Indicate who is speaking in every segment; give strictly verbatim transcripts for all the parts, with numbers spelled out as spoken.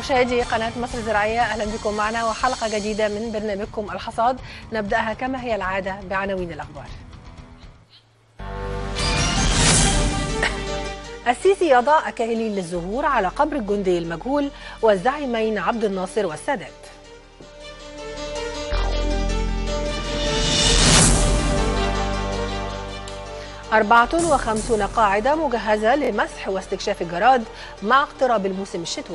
Speaker 1: مشاهدي قناة مصر الزراعية، أهلا بكم معنا وحلقة جديدة من برنامجكم الحصاد. نبدأها كما هي العادة بعناوين الأخبار. السيسي يضع أكاهيل للزهور على قبر الجندي المجهول والزعيمين عبد الناصر والسادات. أربعة وخمسين قاعدة مجهزة لمسح واستكشاف الجراد مع اقتراب الموسم الشتوي.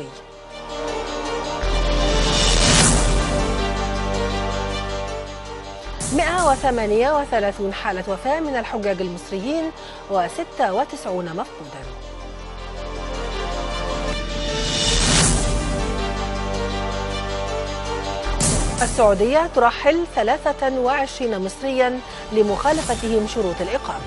Speaker 1: مئة وثمانية وثلاثين حالة وفاة من الحجاج المصريين وستة وتسعين مفقودا. السعودية ترحل ثلاثة وعشرين مصريا لمخالفتهم شروط الإقامة.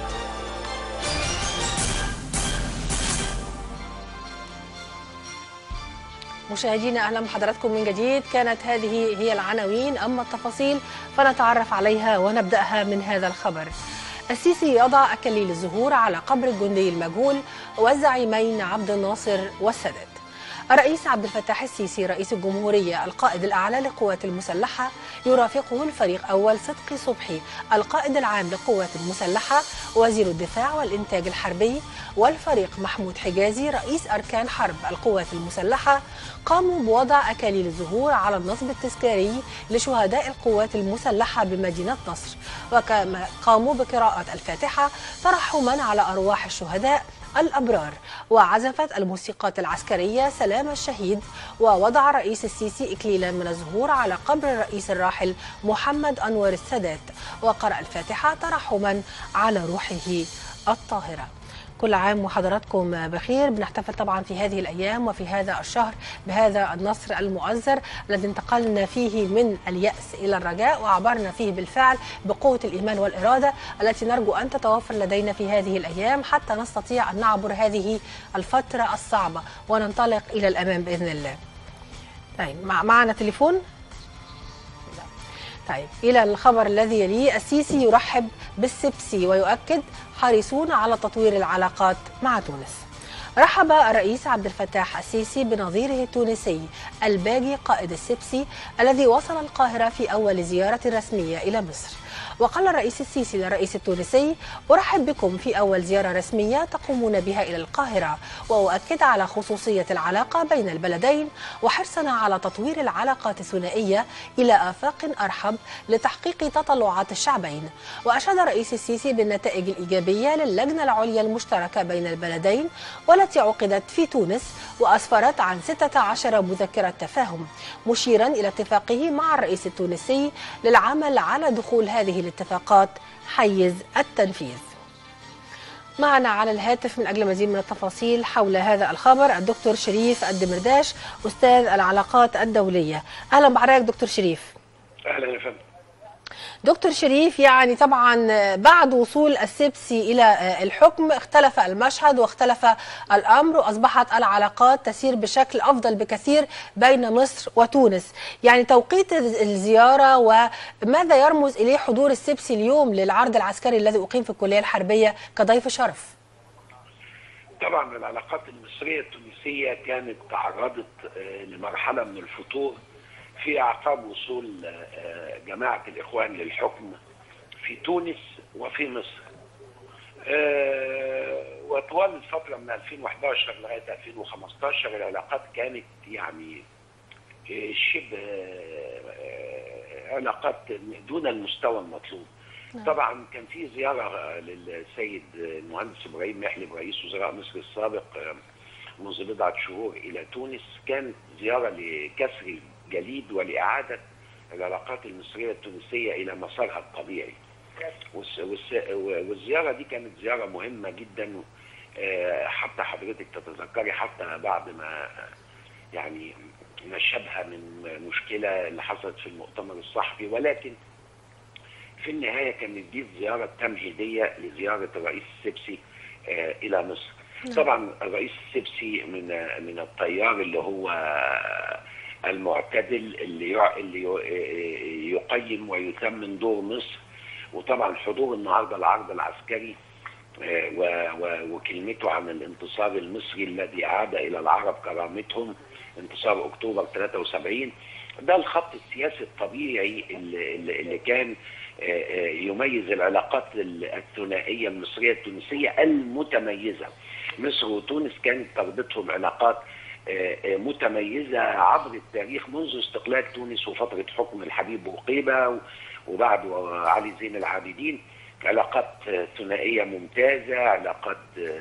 Speaker 1: مشاهدينا أهلا بحضراتكم من جديد. كانت هذه هي العناوين، أما التفاصيل فنتعرف عليها ونبدأها من هذا الخبر. السيسي يضع أكاليل الزهور على قبر الجندي المجهول والزعيمين عبد الناصر والسادات. الرئيس عبد الفتاح السيسي رئيس الجمهورية القائد الأعلى للقوات المسلحة يرافقه الفريق أول صدقي صبحي القائد العام للقوات المسلحة وزير الدفاع والإنتاج الحربي، والفريق محمود حجازي رئيس أركان حرب القوات المسلحة. قاموا بوضع أكاليل الزهور على النصب التذكاري لشهداء القوات المسلحة بمدينة نصر، وكما قاموا بقراءة الفاتحة ترحما على أرواح الشهداء الأبرار، وعزفت الموسيقات العسكرية سلام الشهيد. ووضع الرئيس السيسي إكليلا من الزهور على قبر الرئيس الراحل محمد أنور السادات، وقرأ الفاتحة ترحما على روحه الطاهرة. كل عام وحضراتكم بخير. بنحتفل طبعا في هذه الأيام وفي هذا الشهر بهذا النصر المؤزر الذي انتقلنا فيه من اليأس إلى الرجاء، وعبرنا فيه بالفعل بقوة الإيمان والإرادة التي نرجو أن تتوفر لدينا في هذه الأيام حتى نستطيع أن نعبر هذه الفترة الصعبة وننطلق إلى الأمام بإذن الله. طيب معنا تليفون؟ طيب إلى الخبر الذي يليه. السيسي يرحب بالسبسي ويؤكد حريصون على تطوير العلاقات مع تونس. رحب الرئيس عبد الفتاح السيسي بنظيره التونسي الباجي قائد السبسي الذي وصل القاهرة في أول زيارة رسمية إلى مصر. وقال الرئيس السيسي للرئيس التونسي: أرحب بكم في أول زيارة رسمية تقومون بها إلى القاهرة، وأؤكد على خصوصية العلاقة بين البلدين وحرصنا على تطوير العلاقات الثنائية إلى آفاق أرحب لتحقيق تطلعات الشعبين. وأشاد الرئيس السيسي بالنتائج الإيجابية للجنة العليا المشتركة بين البلدين والتي عقدت في تونس وأسفرت عن ستة عشر مذكرة تفاهم، مشيرا إلى اتفاقه مع الرئيس التونسي للعمل على دخول هذه الاتفاقات حيز التنفيذ. معنا على الهاتف من أجل مزيد من التفاصيل حول هذا الخبر الدكتور شريف الدمرداش أستاذ العلاقات الدولية. أهلا بحضرتك دكتور شريف.
Speaker 2: أهلا يا فندم.
Speaker 1: دكتور شريف، يعني طبعا بعد وصول السبسي إلى الحكم اختلف المشهد واختلف الأمر، وأصبحت العلاقات تسير بشكل أفضل بكثير بين مصر وتونس. يعني توقيت الزيارة وماذا يرمز إليه حضور السبسي اليوم للعرض العسكري الذي أقيم في الكلية الحربية كضيف شرف؟
Speaker 2: طبعا العلاقات المصرية التونسية كانت تعرضت لمرحلة من الفتور في أعقاب وصول جماعة الإخوان للحكم في تونس وفي مصر. وطوال الفترة من ألفين وإحدى عشر لغاية ألفين وخمسة عشر العلاقات كانت يعني شبه علاقات دون المستوى المطلوب. طبعا كان في زيارة للسيد المهندس إبراهيم محلي رئيس وزراء مصر السابق منذ بضعة شهور إلى تونس، كانت زيارة لكسر الجليد ولإعادة العلاقات المصرية التونسية إلى مسارها الطبيعي. والزيارة دي كانت زيارة مهمة جدا، حتى حضرتك تتذكري حتى بعد ما يعني نشبها من مشكلة اللي حصلت في المؤتمر الصحفي، ولكن في النهاية كانت دي زيارة تمهيدية لزيارة الرئيس السبسي إلى مصر. طبعا الرئيس السبسي من من التيار اللي هو المعتدل اللي اللي يقيم ويثمن دور مصر. وطبعا حضور النهارده العرض العسكري وكلمته عن الانتصار المصري الذي عاد الى العرب كرامتهم انتصار اكتوبر ثلاثة وسبعين. ده الخط السياسي الطبيعي اللي, اللي كان يميز العلاقات الثنائيه المصريه التونسيه المتميزه. مصر وتونس كانت تربطهم علاقات متميزه عبر التاريخ منذ استقلال تونس وفتره حكم الحبيب بورقيبه وبعده علي زين العابدين. علاقات ثنائيه ممتازه، علاقات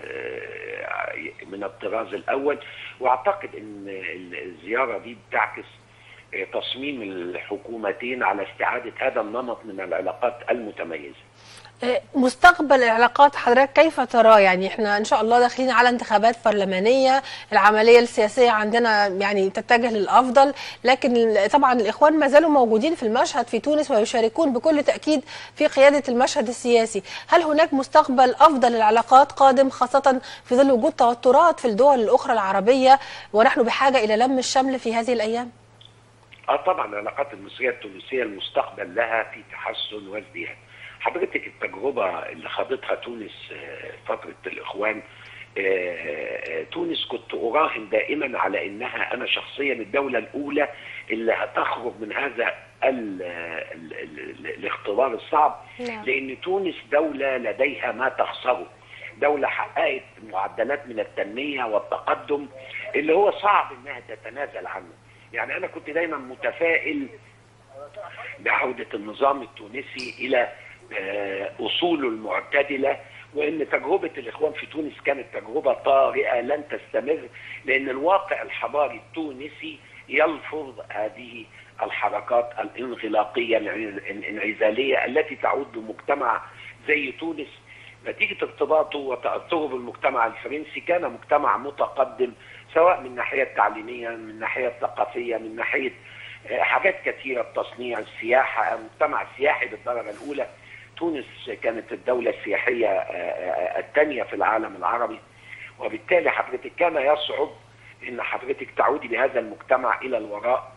Speaker 2: من الطراز الاول، واعتقد ان الزياره دي بتعكس تصميم الحكومتين على استعاده هذا النمط من العلاقات المتميزه.
Speaker 1: مستقبل العلاقات حضرتك كيف تراه؟ يعني احنا ان شاء الله داخلين على انتخابات برلمانيه، العمليه السياسيه عندنا يعني تتجه للافضل، لكن طبعا الاخوان ما زالوا موجودين في المشهد في تونس ويشاركون بكل تاكيد في قياده المشهد السياسي. هل هناك مستقبل افضل للعلاقات قادم، خاصه في ظل وجود توترات في الدول الاخرى العربيه ونحن بحاجه الى لم الشمل في هذه الايام؟
Speaker 2: اه طبعا العلاقات المصريه التونسيه المستقبل لها في تحسن وازدياد. حضرتك التجربه اللي خاضتها تونس فتره الاخوان، تونس كنت اراهن دائما على انها انا شخصيا الدوله الاولى اللي هتخرج من هذا ال ال ال الاختبار الصعب، لان تونس دوله لديها ما تخسره، دوله حققت معدلات من التنميه والتقدم اللي هو صعب انها تتنازل عنه. يعني انا كنت دايما متفائل بعودة النظام التونسي الى اصوله المعتدلة، وان تجربة الاخوان في تونس كانت تجربة طارئة لن تستمر، لان الواقع الحضاري التونسي يلفظ هذه الحركات الانغلاقية الانعزالية التي تعود بمجتمع زي تونس نتيجة ارتباطه وتأثره بالمجتمع الفرنسي. كان مجتمع متقدم سواء من ناحية تعليمية، من ناحية ثقافية، من ناحية حاجات كثيرة، التصنيع، السياحة، مجتمع سياحي بالدرجة الأولى. تونس كانت الدولة السياحية الثانية في العالم العربي، وبالتالي حضرتك كان يصعب ان حضرتك تعودي بهذا المجتمع الى الوراء.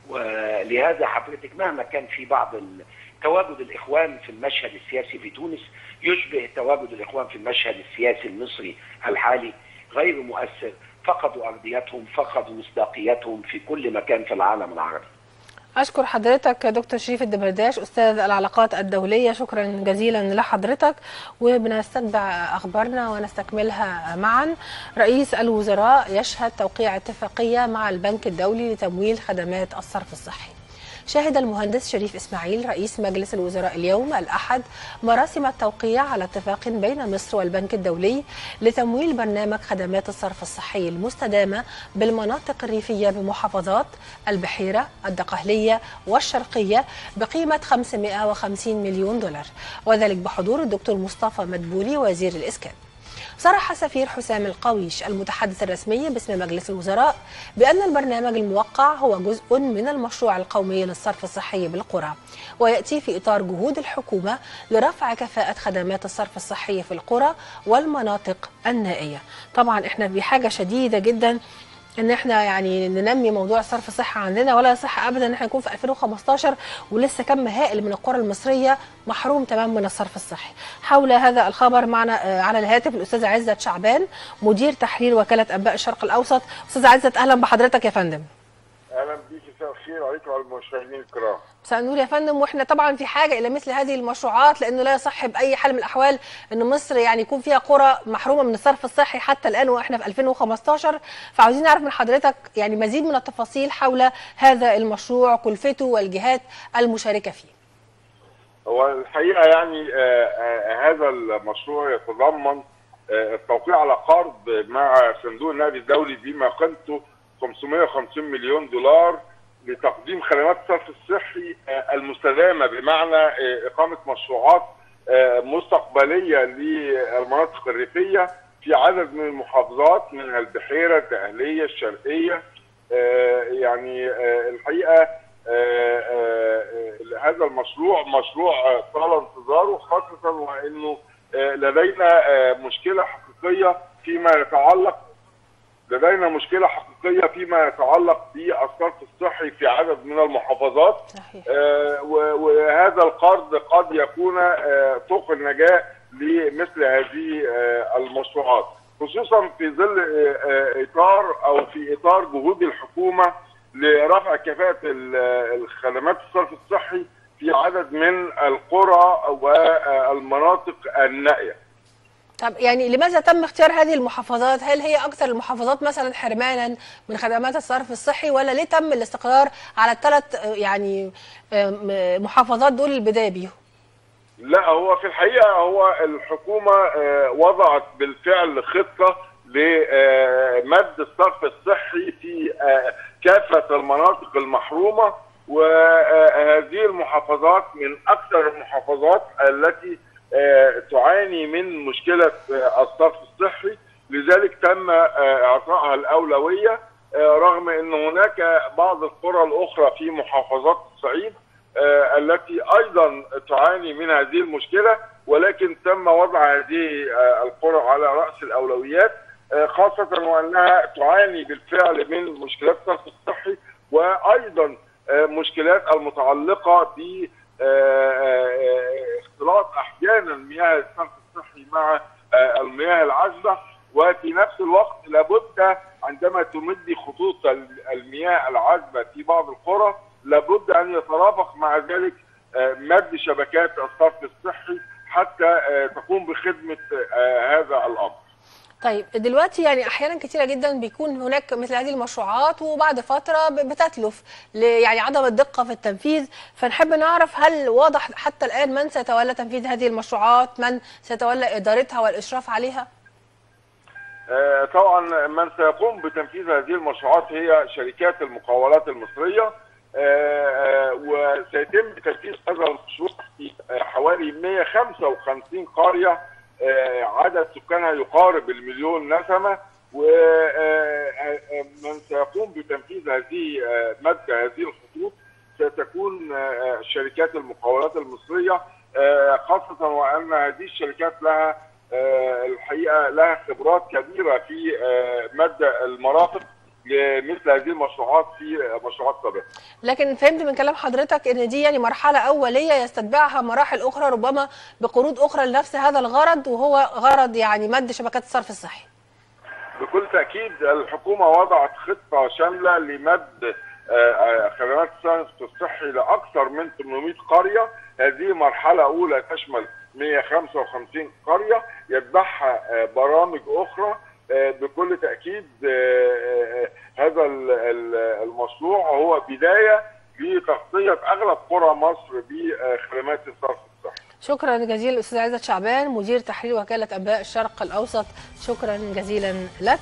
Speaker 2: ولهذا حضرتك مهما كان في بعض تواجد الاخوان في المشهد السياسي في تونس يشبه تواجد الاخوان في المشهد السياسي المصري الحالي، غير مؤثر، فقدوا ارضيتهم، فقدوا مصداقيتهم في كل مكان في العالم العربي.
Speaker 1: أشكر حضرتك دكتور شريف الدمرداش أستاذ العلاقات الدولية، شكرا جزيلا لحضرتك، وبنستتبع أخبارنا ونستكملها معا. رئيس الوزراء يشهد توقيع اتفاقية مع البنك الدولي لتمويل خدمات الصرف الصحي. شهد المهندس شريف إسماعيل رئيس مجلس الوزراء اليوم الأحد مراسم التوقيع على اتفاق بين مصر والبنك الدولي لتمويل برنامج خدمات الصرف الصحي المستدامة بالمناطق الريفية بمحافظات البحيرة، الدقهلية والشرقية بقيمة خمسمائة وخمسين مليون دولار، وذلك بحضور الدكتور مصطفى مدبولي وزير الإسكان. صرح سفير حسام القويش المتحدث الرسمي باسم مجلس الوزراء بأن البرنامج الموقع هو جزء من المشروع القومي للصرف الصحي بالقرى، ويأتي في إطار جهود الحكومة لرفع كفاءة خدمات الصرف الصحي في القرى والمناطق النائية. طبعا احنا بحاجة شديدة جدا ان احنا يعني ننمي موضوع الصرف الصحي عندنا، ولا يصح ابدا ان احنا نكون في ألفين وخمستاشر ولسه كم هائل من القرى المصريه محروم تماما من الصرف الصحي. حول هذا الخبر معنا على الهاتف الاستاذ عزت شعبان مدير تحرير وكاله انباء الشرق الاوسط. استاذ عزت اهلا بحضرتك يا فندم.
Speaker 3: اهلا بيك، مساء الخير عليكم وعلى المشاهدين الكرام.
Speaker 1: مساء النور يا فندم. واحنا طبعا في حاجه الى مثل هذه المشروعات، لانه لا يصح باي حال من الاحوال ان مصر يعني يكون فيها قرى محرومه من الصرف الصحي حتى الان واحنا في ألفين وخمستاشر. فعاوزين نعرف من حضرتك يعني مزيد من التفاصيل حول هذا المشروع، كلفته والجهات المشاركه فيه.
Speaker 3: هو الحقيقه يعني آآ آآ هذا المشروع يتضمن التوقيع على قرض مع صندوق النقد الدولي بما قيمته خمسمائة وخمسين مليون دولار لتقديم خدمات الصرف الصحي المستدامه، بمعنى اقامه مشروعات مستقبليه للمناطق الريفيه في عدد من المحافظات منها البحيره، الدقهليه، الشرقيه. يعني الحقيقه هذا المشروع مشروع طال انتظاره، خاصه وانه لدينا مشكله حقيقيه فيما يتعلق لدينا مشكله حقيقيه فيما يتعلق بالصرف الصحي في عدد من المحافظات. صحيح. آه وهذا القرض قد يكون آه طوق النجاه لمثل هذه آه المشروعات. خصوصا في ظل اطار او في اطار جهود الحكومه لرفع كفاءه الخدمات الصرف الصحي في عدد من القرى والمناطق النائيه.
Speaker 1: طب يعني لماذا تم اختيار هذه المحافظات؟ هل هي اكثر المحافظات مثلا حرمانا من خدمات الصرف الصحي، ولا ليه تم الاستقرار على الثلاث يعني محافظات دول البدايه بيهم؟
Speaker 3: لا، هو في الحقيقه هو الحكومه وضعت بالفعل خطه لمد الصرف الصحي في كافه المناطق المحرومه، وهذه المحافظات من اكثر المحافظات التي تعاني من مشكله الصرف الصحي، لذلك تم اعطائها الاولويه، رغم ان هناك بعض القرى الاخرى في محافظات الصعيد التي ايضا تعاني من هذه المشكله، ولكن تم وضع هذه القرى على راس الاولويات، خاصه وانها تعاني بالفعل من مشكلات الصرف الصحي، وايضا مشكلات المتعلقه ب اختلاط احيانا مياه الصرف الصحي مع المياه العذبه، وفي نفس الوقت لابد عندما تمدي خطوط المياه العذبه في بعض القرى لابد ان يترافق مع ذلك مد شبكات الصرف الصحي حتى تقوم بخدمه هذا الامر.
Speaker 1: طيب دلوقتي يعني احيانا كثيره جدا بيكون هناك مثل هذه المشروعات وبعد فتره بتتلف يعني عدم الدقه في التنفيذ، فنحب نعرف هل واضح حتى الان من سيتولى تنفيذ هذه المشروعات، من سيتولى ادارتها والاشراف عليها؟
Speaker 3: آه طبعا من سيقوم بتنفيذ هذه المشروعات هي شركات المقاولات المصريه، آه آه وسيتم تنفيذ هذا المشروع في حوالي مئة وخمسة وخمسين قريه عدد سكانها يقارب المليون نسمه، ومن سيقوم بتنفيذ هذه مد هذه الخطوط ستكون شركات المقاولات المصريه، خاصه وان هذه الشركات لها الحقيقه لها خبرات كبيره في مد المرافق لمثل هذه المشروعات في مشروعات سابقه.
Speaker 1: لكن فهمت من كلام حضرتك ان دي يعني مرحله اوليه يستتبعها مراحل اخرى ربما بقروض اخرى لنفس هذا الغرض، وهو غرض يعني مد شبكات الصرف الصحي.
Speaker 3: بكل تاكيد الحكومه وضعت خطه شامله لمد خدمات الصرف الصحي لاكثر من ثمانمئة قريه، هذه مرحله اولى تشمل مئة وخمسة وخمسين قريه يتبعها برامج اخرى. بكل تأكيد هذا المشروع هو بداية لتغطية أغلب قرى مصر بخدمات الصرف الصحي.
Speaker 1: شكرا جزيلا أستاذ عزت شعبان مدير تحرير وكالة أنباء الشرق الأوسط، شكرا جزيلا لك.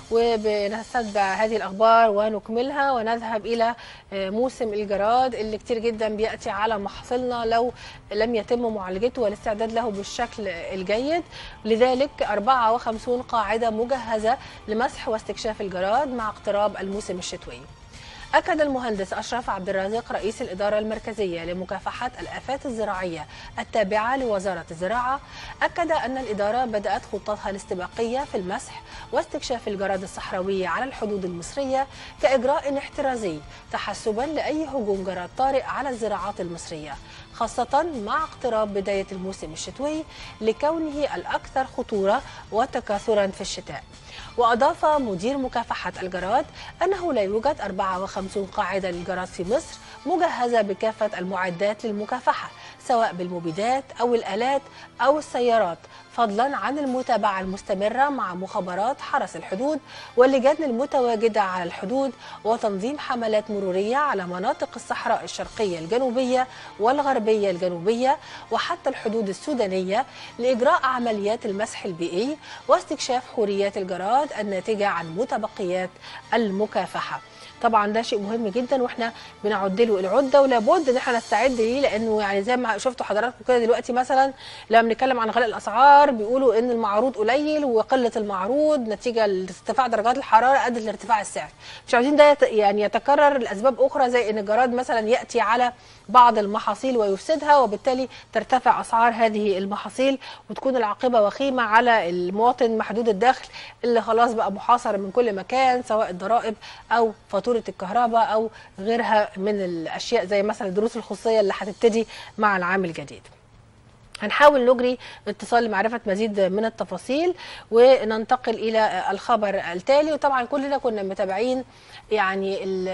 Speaker 1: وبنستتبع هذه الأخبار ونكملها ونذهب إلى موسم الجراد اللي كتير جدا بيأتي على محصلنا لو لم يتم معالجته والاستعداد له بالشكل الجيد. لذلك أربعة وخمسين قاعدة مجهزة لمسح واستكشاف الجراد مع اقتراب الموسم الشتوي. أكد المهندس أشرف عبد الرازق رئيس الإدارة المركزية لمكافحة الآفات الزراعية التابعة لوزارة الزراعة، أكد أن الإدارة بدأت خطتها الاستباقية في المسح واستكشاف الجراد الصحراوي على الحدود المصرية كإجراء احترازي تحسبا لأي هجوم جراد طارئ على الزراعات المصرية، خاصة مع اقتراب بداية الموسم الشتوي لكونه الأكثر خطورة وتكاثرا في الشتاء. وأضاف مدير مكافحة الجراد أنه لا يوجد أربعة وخمسين قاعدة للجراد في مصر مجهزة بكافة المعدات للمكافحة سواء بالمبيدات أو الآلات أو السيارات، فضلا عن المتابعة المستمرة مع مخابرات حرس الحدود واللجان المتواجدة على الحدود وتنظيم حملات مرورية على مناطق الصحراء الشرقية الجنوبية والغربية الجنوبية وحتى الحدود السودانية لإجراء عمليات المسح البيئي واستكشاف حوريات الجراد الناتجة عن متبقيات المكافحة. طبعا ده شيء مهم جدا واحنا بنعد له العده ولابد ان احنا نستعد ليه، لانه يعني زي ما شفتوا حضراتكم كده دلوقتي مثلا لما بنتكلم عن غلاء الاسعار بيقولوا ان المعروض قليل وقله المعروض نتيجه لارتفاع درجات الحراره ادت لارتفاع السعر. مش عاوزين ده يعني يتكرر لاسباب اخرى زي ان الجراد مثلا ياتي على بعض المحاصيل ويفسدها وبالتالي ترتفع اسعار هذه المحاصيل وتكون العاقبه وخيمه على المواطن محدود الدخل اللي خلاص بقى محاصر من كل مكان سواء الضرائب او فاتوره الكهرباء او غيرها من الاشياء زي مثلا الدروس الخصوصيه اللي هتبتدي مع العام الجديد. هنحاول نجري اتصال لمعرفة مزيد من التفاصيل وننتقل إلى الخبر التالي. وطبعا كلنا كنا متابعين يعني ال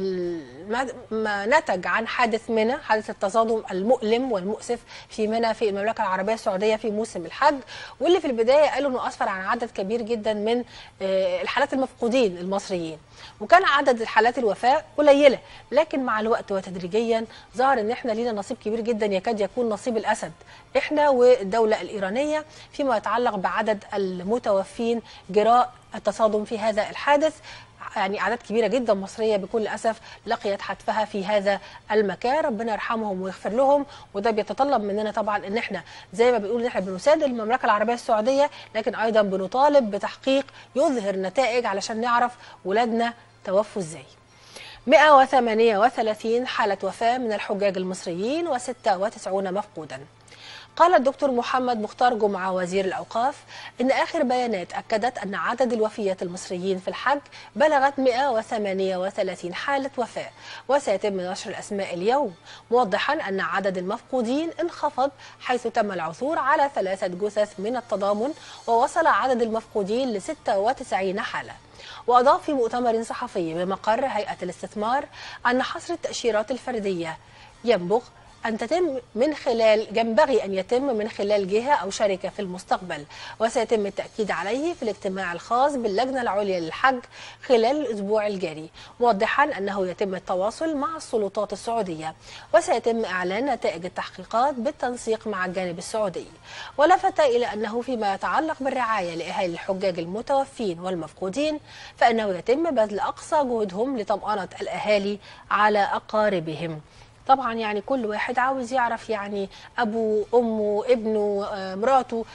Speaker 1: ال ما نتج عن حادث منى، حادث التصادم المؤلم والمؤسف في منى في المملكة العربية السعودية في موسم الحج، واللي في البداية قالوا انه أسفر عن عدد كبير جدا من الحالات المفقودين المصريين، وكان عدد الحالات الوفاة قليلة، لكن مع الوقت وتدريجيا ظهر ان احنا لينا نصيب كبير جدا يكاد يكون نصيب الأسد، احنا والدولة الإيرانية، فيما يتعلق بعدد المتوفين جراء التصادم في هذا الحادث. يعني أعداد كبيرة جدا مصرية بكل أسف لقيت حتفها في هذا المكان، ربنا يرحمهم ويغفر لهم. وده بيتطلب مننا طبعا ان احنا زي ما بنقول ان احنا بنساند المملكة العربية السعودية، لكن ايضا بنطالب بتحقيق يظهر نتائج علشان نعرف ولادنا توفوا ازاي. مئة وثمانية وثلاثين حالة وفاة من الحجاج المصريين وستة وتسعين مفقودا. قال الدكتور محمد مختار جمعة وزير الأوقاف إن آخر بيانات أكدت أن عدد الوفيات المصريين في الحج بلغت مئة وثمانية وثلاثين حالة وفاة، وسيتم نشر الأسماء اليوم، موضحا أن عدد المفقودين انخفض حيث تم العثور على ثلاثة جثث من التضامن، ووصل عدد المفقودين ل ستة وتسعين حالة. وأضاف في مؤتمر صحفي بمقر هيئة الاستثمار أن حصر التأشيرات الفردية ينبغي أن تتم من خلال ينبغي أن يتم من خلال جهة أو شركة في المستقبل، وسيتم التأكيد عليه في الاجتماع الخاص باللجنة العليا للحج خلال الأسبوع الجاري، موضحا أنه يتم التواصل مع السلطات السعودية، وسيتم إعلان نتائج التحقيقات بالتنسيق مع الجانب السعودي. ولفت إلى أنه فيما يتعلق بالرعاية لأهالي الحجاج المتوفين والمفقودين فإنه يتم بذل أقصى جهدهم لطمأنة الأهالي على أقاربهم. طبعا يعني كل واحد عاوز يعرف يعني أبوه أمه ابنه مراته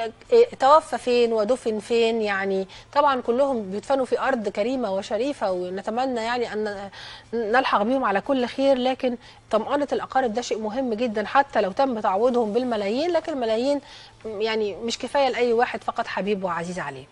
Speaker 1: توفى فين ودفن فين، يعني طبعا كلهم بيدفنوا في أرض كريمة وشريفة، ونتمنى يعني أن نلحق بيهم على كل خير، لكن طمأنة الأقارب ده شيء مهم جدا حتى لو تم تعويضهم بالملايين، لكن الملايين يعني مش كفاية لأي واحد فقد حبيب وعزيز عليه.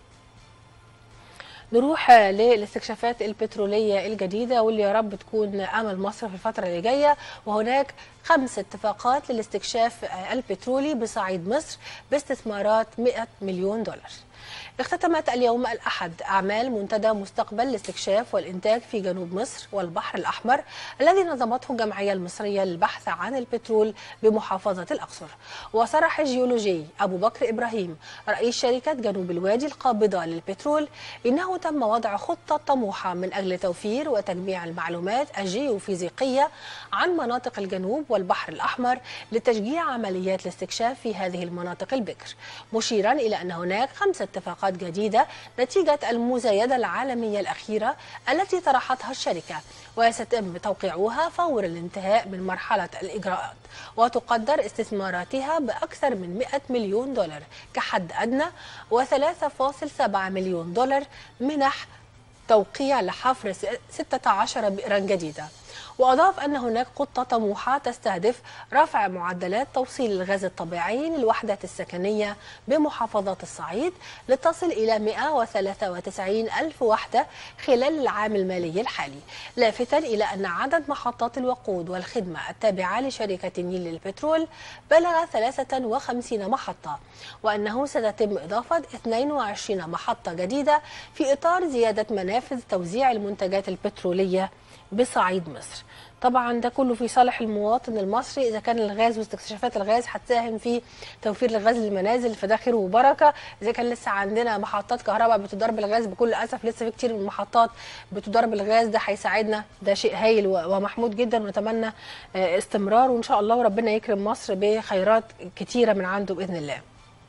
Speaker 1: نروح للاستكشافات البترولية الجديدة واللي يا رب تكون أمل مصر في الفترة اللي جاية. وهناك خمس اتفاقات للاستكشاف البترولي بصعيد مصر باستثمارات مئة مليون دولار. اختتمت اليوم الأحد أعمال منتدى مستقبل الاستكشاف والإنتاج في جنوب مصر والبحر الأحمر الذي نظمته الجمعية المصرية للبحث عن البترول بمحافظة الأقصر. وصرح الجيولوجي أبو بكر إبراهيم رئيس شركة جنوب الوادي القابضة للبترول إنه تم وضع خطة طموحة من أجل توفير وتجميع المعلومات الجيوفيزيقية عن مناطق الجنوب والبحر الأحمر لتشجيع عمليات الاستكشاف في هذه المناطق البكر، مشيرا إلى أن هناك خمس اتفاقات جديدة نتيجة المزايدة العالمية الأخيرة التي طرحتها الشركة، وسيتم توقيعها فور الانتهاء من مرحلة الإجراءات، وتقدر استثماراتها بأكثر من مئة مليون دولار كحد أدنى وثلاثة فاصلة سبعة مليون دولار منح توقيع لحفر ستة عشر بئرا جديدة. وأضاف أن هناك خطة طموحة تستهدف رفع معدلات توصيل الغاز الطبيعي للوحدات السكنية بمحافظات الصعيد لتصل إلى مئة وثلاثة وتسعين ألف وحدة خلال العام المالي الحالي، لافتا إلى أن عدد محطات الوقود والخدمة التابعة لشركة النيل للبترول بلغ ثلاثة وخمسين محطة، وأنه ستتم إضافة اثنين وعشرين محطة جديدة في إطار زيادة منافذ توزيع المنتجات البترولية بصعيد مصر. طبعا ده كله في صالح المواطن المصري، اذا كان الغاز واستكشافات الغاز هتساهم في توفير الغاز للمنازل فده خير وبركه، اذا كان لسه عندنا محطات كهرباء بتدار بالغاز بكل اسف لسه في كتير من المحطات بتدار بالغاز، ده هيساعدنا، ده شيء هايل ومحمود جدا ونتمنى استمرار، وان شاء الله وربنا يكرم مصر بخيرات كتيره من عنده باذن الله.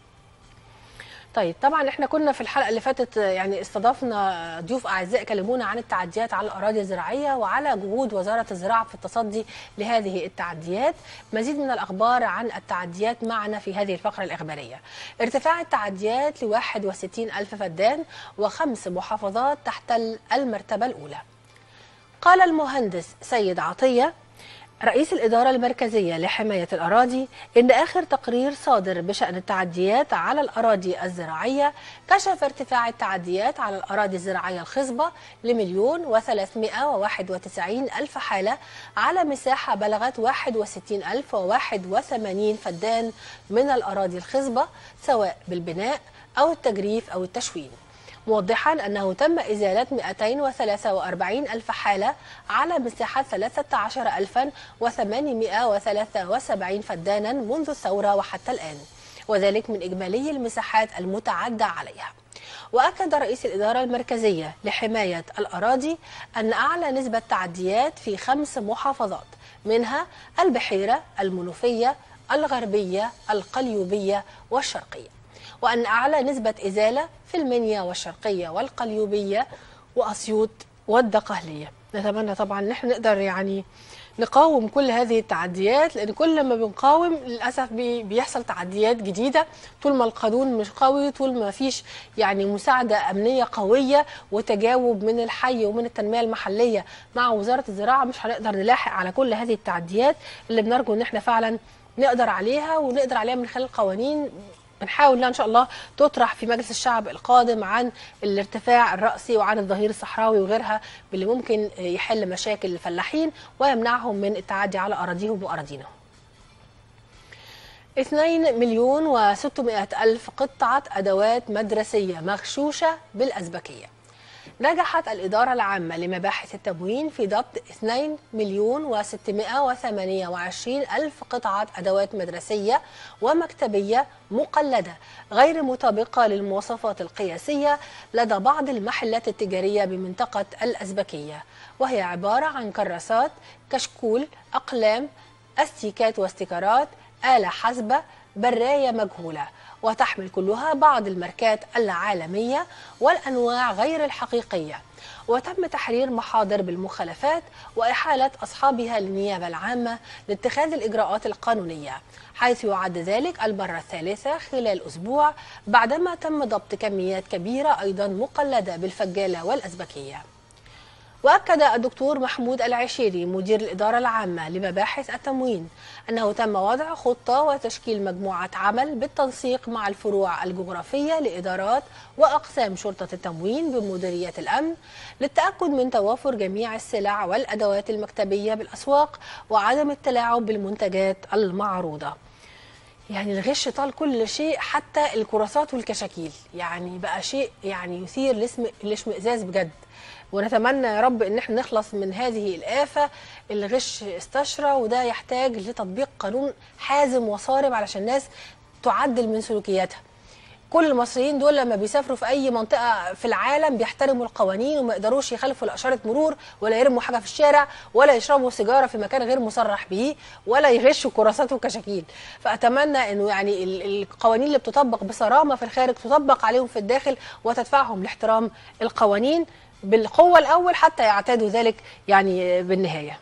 Speaker 1: طيب طبعا احنا كنا في الحلقه اللي فاتت يعني استضفنا ضيوف اعزاء كلمونا عن التعديات على الاراضي الزراعيه وعلى جهود وزاره الزراعه في التصدي لهذه التعديات. مزيد من الاخبار عن التعديات معنا في هذه الفقره الاخباريه. ارتفاع التعديات ل واحد وستين ألف فدان وخمس محافظات تحتل المرتبه الاولى. قال المهندس سيد عطيه رئيس الإدارة المركزية لحماية الأراضي إن آخر تقرير صادر بشأن التعديات على الأراضي الزراعية كشف ارتفاع التعديات على الأراضي الزراعية الخصبة لمليون وثلاثمائة وواحد وتسعين ألف حالة على مساحة بلغت واحد وستين ألف وواحد وثمانين فدان من الأراضي الخصبة، سواء بالبناء أو التجريف أو التشوين، موضحا أنه تم إزالة مئتين وثلاثة وأربعين ألف حالة على مساحة ثلاثة عشر ألفا وثمانمائة وثلاثة وسبعين فدانا منذ الثورة وحتى الآن، وذلك من إجمالي المساحات المتعدى عليها. وأكد رئيس الإدارة المركزية لحماية الأراضي أن أعلى نسبة تعديات في خمس محافظات، منها البحيرة، المنوفية، الغربية، القليوبية والشرقية، وأن أعلى نسبة إزالة في المنيا والشرقية والقليوبية وأسيوط والدقهلية. نتمنى طبعا ان احنا نقدر يعني نقاوم كل هذه التعديات، لان كل ما بنقاوم للاسف بي بيحصل تعديات جديده. طول ما القانون مش قوي، طول ما فيش يعني مساعده امنيه قويه وتجاوب من الحي ومن التنميه المحليه مع وزاره الزراعه، مش هنقدر نلاحق على كل هذه التعديات اللي بنرجو ان احنا فعلا نقدر عليها، ونقدر عليها من خلال قوانين بنحاول انها ان شاء الله تطرح في مجلس الشعب القادم عن الارتفاع الرأسي وعن الظهير الصحراوي وغيرها، باللي ممكن يحل مشاكل الفلاحين ويمنعهم من التعدي على اراضيهم واراضينا. اثنين مليون وستمائة ألف قطعة أدوات مدرسية مغشوشة بالأزبكية. نجحت الإدارة العامة لمباحث التموين في ضبط اثنين مليون وستمائة وثمانية وعشرين ألف قطعة أدوات مدرسية ومكتبية مقلدة غير مطابقة للمواصفات القياسية لدى بعض المحلات التجارية بمنطقة الأزبكية، وهي عبارة عن كراسات، كشكول، أقلام، استيكات واستيكرات، آلة حاسبة، براية مجهولة، وتحمل كلها بعض الماركات العالمية والأنواع غير الحقيقية. وتم تحرير محاضر بالمخالفات وإحالة أصحابها للنيابة العامة لاتخاذ الإجراءات القانونية، حيث يعد ذلك المرة الثالثة خلال أسبوع بعدما تم ضبط كميات كبيرة أيضا مقلدة بالفجالة والأزبكية. وأكد الدكتور محمود العشيري مدير الإدارة العامة لمباحث التموين أنه تم وضع خطة وتشكيل مجموعة عمل بالتنسيق مع الفروع الجغرافية لإدارات وأقسام شرطة التموين بمديريات الأمن للتأكد من توافر جميع السلع والأدوات المكتبية بالأسواق وعدم التلاعب بالمنتجات المعروضة. يعني الغش طال كل شيء، حتى الكراسات والكشاكيل، يعني بقى شيء يعني يثير الاشمئزاز بجد. ونتمنى يا رب ان احنا نخلص من هذه الآفة. الغش استشرى، وده يحتاج لتطبيق قانون حازم وصارم علشان الناس تعدل من سلوكياتها. كل المصريين دول لما بيسافروا في اي منطقه في العالم بيحترموا القوانين وما يقدروش يخالفوا لاشاره مرور، ولا يرموا حاجه في الشارع، ولا يشربوا سيجاره في مكان غير مصرح به، ولا يغشوا كراسات وكشاكيل. فاتمنى انه يعني القوانين اللي بتطبق بصرامه في الخارج تطبق عليهم في الداخل وتدفعهم لاحترام القوانين بالقوه الاول حتى يعتادوا ذلك يعني بالنهايه.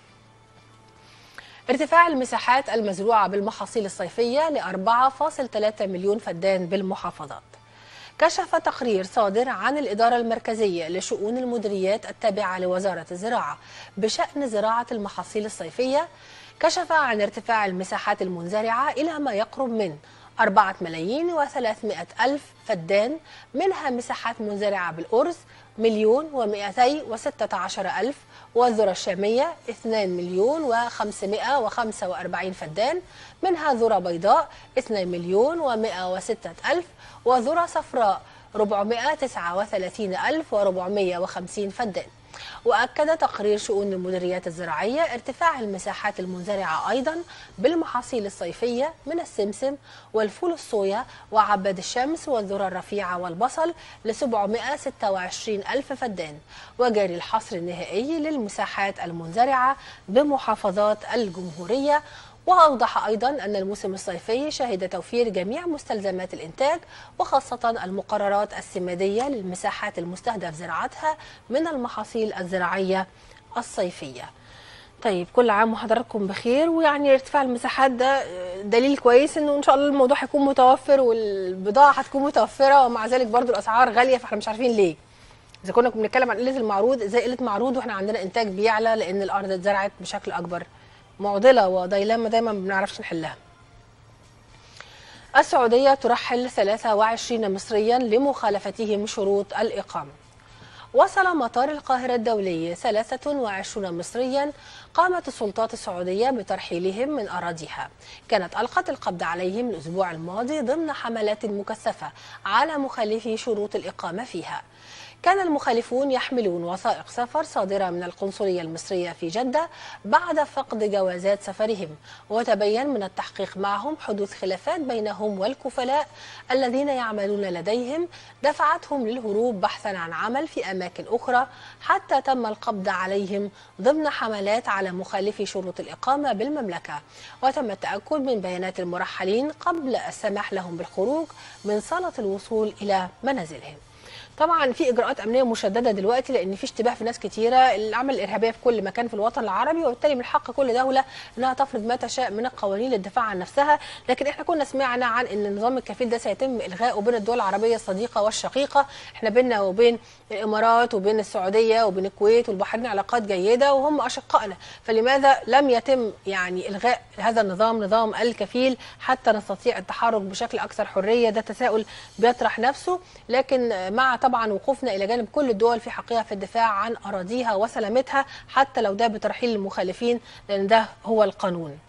Speaker 1: ارتفاع المساحات المزروعة بالمحاصيل الصيفية ل أربعة فاصلة ثلاثة مليون فدان بالمحافظات. كشف تقرير صادر عن الإدارة المركزية لشؤون المديريات التابعة لوزارة الزراعة بشأن زراعة المحاصيل الصيفية، كشف عن ارتفاع المساحات المنزرعة إلى ما يقرب من أربعة ملايين وثلاثمائة ألف فدان، منها مساحات منزرعة بالأرز مليون ومئتي وستة عشر ألف، والذرة الشامية اثنين مليون وخمسمائة وخمسة وأربعين فدان، منها ذرة بيضاء اثنين مليون ومئة وستة ألف، وذرة صفراء أربعمائة وتسعة وثلاثين ألف وأربعمائة وخمسين فدان. وأكد تقرير شؤون المديريات الزراعية ارتفاع المساحات المنزرعة أيضا بالمحاصيل الصيفية من السمسم والفول الصويا وعباد الشمس والذرة الرفيعة والبصل ل سبعمائة وستة وعشرين ألف فدان، وجاري الحصر النهائي للمساحات المنزرعة بمحافظات الجمهورية. وأوضح أيضا أن الموسم الصيفي شهد توفير جميع مستلزمات الإنتاج وخاصة المقررات السمادية للمساحات المستهدف زراعتها من المحاصيل الزراعية الصيفية. طيب، كل عام وحضراتكم بخير. ويعني ارتفاع المساحات ده دليل كويس انه ان شاء الله الموضوع هيكون متوفر والبضاعة هتكون متوفرة، ومع ذلك برضو الأسعار غالية، فاحنا مش عارفين ليه. إذا كنا بنتكلم عن قلة المعروض، زي قلة معروض واحنا عندنا إنتاج بيعلى لأن الأرض اتزرعت بشكل أكبر معضله وديلاما دايما ما بنعرفش نحلها. السعوديه ترحل ثلاثة وعشرين مصريا لمخالفتهم شروط الاقامه. وصل مطار القاهرة الدولي ثلاثة وعشرين مصريا قامت السلطات السعودية بترحيلهم من أراضيها. كانت ألقت القبض عليهم الأسبوع الماضي ضمن حملات مكثفة على مخالفي شروط الإقامة فيها. كان المخالفون يحملون وثائق سفر صادرة من القنصلية المصرية في جدة بعد فقد جوازات سفرهم، وتبين من التحقيق معهم حدوث خلافات بينهم والكفلاء الذين يعملون لديهم دفعتهم للهروب بحثا عن عمل في أماكن أخرى، حتى تم القبض عليهم ضمن حملات على مخالفي شروط الإقامة بالمملكة. وتم التأكد من بيانات المرحلين قبل السماح لهم بالخروج من صالة الوصول إلى منازلهم. طبعا في اجراءات امنيه مشدده دلوقتي، لان في اشتباه في ناس كتيره الاعمال الارهابيه في كل مكان في الوطن العربي، وبالتالي من حق كل دوله انها تفرض ما تشاء من القوانين للدفاع عن نفسها. لكن احنا كنا سمعنا عن ان النظام الكفيل ده سيتم الغائه بين الدول العربيه الصديقه والشقيقه. احنا بيننا وبين الامارات وبين السعوديه وبين الكويت والبحرين علاقات جيده وهم اشقائنا، فلماذا لم يتم يعني الغاء هذا النظام، نظام الكفيل، حتى نستطيع التحرك بشكل اكثر حريه؟ ده تساؤل بيطرح نفسه. لكن مع طبعا وقوفنا الى جانب كل الدول في حقها في الدفاع عن اراضيها وسلامتها، حتى لو ده بترحيل المخالفين، لان ده هو القانون.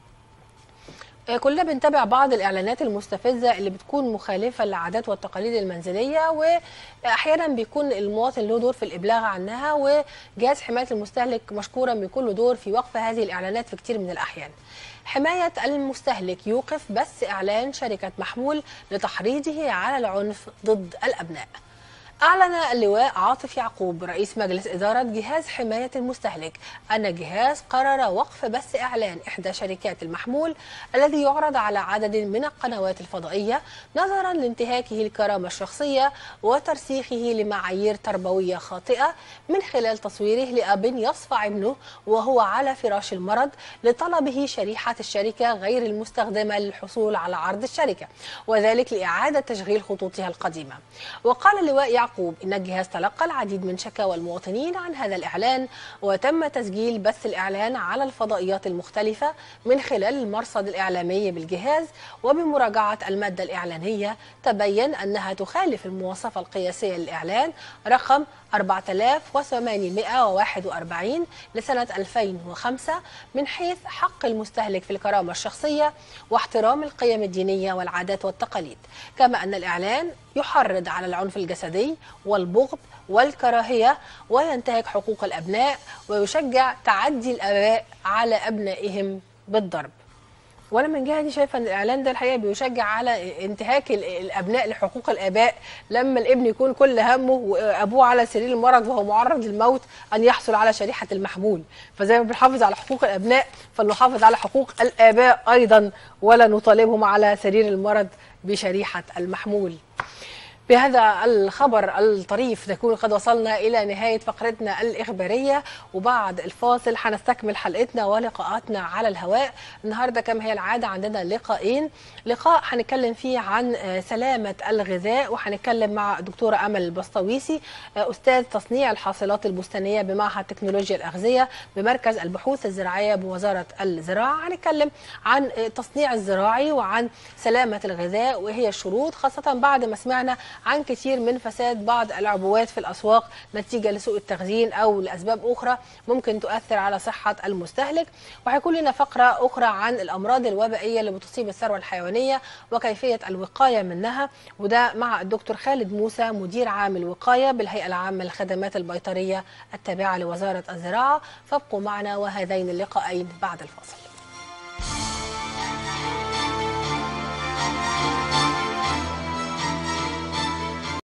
Speaker 1: كلنا بنتابع بعض الاعلانات المستفزه اللي بتكون مخالفه للعادات والتقاليد المنزليه، واحيانا بيكون المواطن له دور في الابلاغ عنها، وجهاز حمايه المستهلك مشكورا بيكون له دور في وقف هذه الاعلانات في كتير من الاحيان. حمايه المستهلك يوقف بث اعلان شركه محمول لتحريضه على العنف ضد الابناء. أعلن اللواء عاطف يعقوب رئيس مجلس إدارة جهاز حماية المستهلك أن الجهاز قرر وقف بث إعلان إحدى شركات المحمول الذي يعرض على عدد من القنوات الفضائية نظرا لانتهاكه الكرامة الشخصية وترسيخه لمعايير تربوية خاطئة، من خلال تصويره لأب يصفع ابنه وهو على فراش المرض لطلبه شريحة الشركة غير المستخدمة للحصول على عرض الشركة، وذلك لإعادة تشغيل خطوطها القديمة. وقال اللواء يعقوب إن الجهاز تلقى العديد من شكاوى المواطنين عن هذا الإعلان، وتم تسجيل بث الإعلان على الفضائيات المختلفة من خلال المرصد الإعلامي بالجهاز. وبمراجعة المادة الإعلانية تبين أنها تخالف المواصفة القياسية للإعلان رقم أربعة آلاف وثمانمائة وواحد وأربعين لسنة ألفين وخمسة من حيث حق المستهلك في الكرامة الشخصية واحترام القيم الدينية والعادات والتقاليد، كما أن الإعلان يحرض على العنف الجسدي والبغض والكراهية وينتهك حقوق الأبناء ويشجع تعدي الآباء على أبنائهم بالضرب. وانا من جهه دي شايفه ان الاعلان ده الحقيقه بيشجع على انتهاك الابناء لحقوق الاباء، لما الابن يكون كل همه وابوه على سرير المرض وهو معرض للموت ان يحصل على شريحه المحمول. فزي ما بنحافظ على حقوق الابناء فلنحافظ على حقوق الاباء ايضا، ولا نطالبهم على سرير المرض بشريحه المحمول. بهذا الخبر الطريف نكون قد وصلنا إلى نهاية فقرتنا الإخبارية، وبعد الفاصل هنستكمل حلقتنا ولقاءاتنا على الهواء. النهاردة كما هي العادة عندنا لقاءين، لقاء هنتكلم فيه عن سلامة الغذاء، وهنتكلم مع دكتورة أمل البسطويسي أستاذ تصنيع الحاصلات البستانية بمعهد تكنولوجيا الأغذية بمركز البحوث الزراعية بوزارة الزراعة. هنتكلم عن التصنيع الزراعي وعن سلامة الغذاء وهي الشروط، خاصة بعد ما سمعنا عن كثير من فساد بعض العبوات في الأسواق نتيجة لسوء التخزين أو لأسباب أخرى ممكن تؤثر على صحة المستهلك. وهيكون لنا فقرة أخرى عن الأمراض الوبائية اللي بتصيب الثروة الحيوانية وكيفية الوقاية منها، وده مع الدكتور خالد موسى مدير عام الوقاية بالهيئة العامة للخدمات البيطرية التابعة لوزارة الزراعة. فابقوا معنا وهذين اللقاءين بعد الفاصل.